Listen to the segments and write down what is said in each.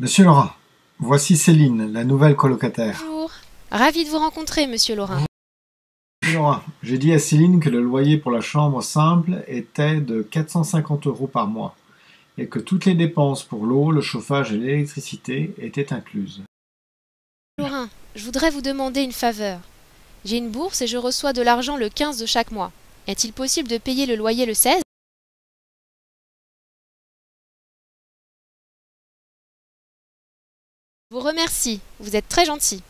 Monsieur Laurent, voici Céline, la nouvelle colocataire. Bonjour. Ravi de vous rencontrer, monsieur Laurin. Monsieur Laurent, j'ai dit à Céline que le loyer pour la chambre simple était de 450 € par mois et que toutes les dépenses pour l'eau, le chauffage et l'électricité étaient incluses. Laurin, je voudrais vous demander une faveur. J'ai une bourse et je reçois de l'argent le 15 de chaque mois. Est-il possible de payer le loyer le 16? Je vous remercie, vous êtes très gentil.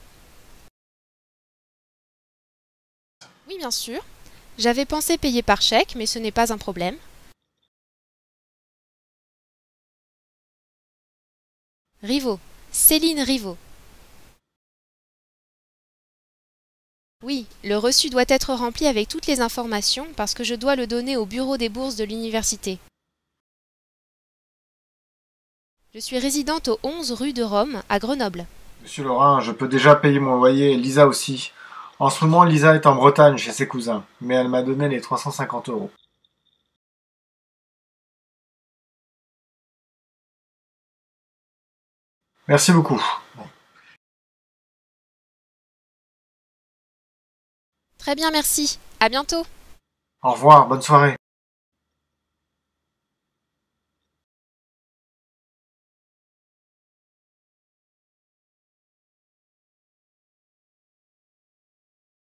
Oui, bien sûr. J'avais pensé payer par chèque, mais ce n'est pas un problème. Rivaux. Céline Rivaux. Oui, le reçu doit être rempli avec toutes les informations parce que je dois le donner au bureau des bourses de l'université. Je suis résidente au 11 rue de Rome, à Grenoble. Monsieur Laurent, je peux déjà payer mon loyer et Lisa aussi. En ce moment, Lisa est en Bretagne chez ses cousins, mais elle m'a donné les 350 €. Merci beaucoup. Très bien, merci. À bientôt. Au revoir, bonne soirée.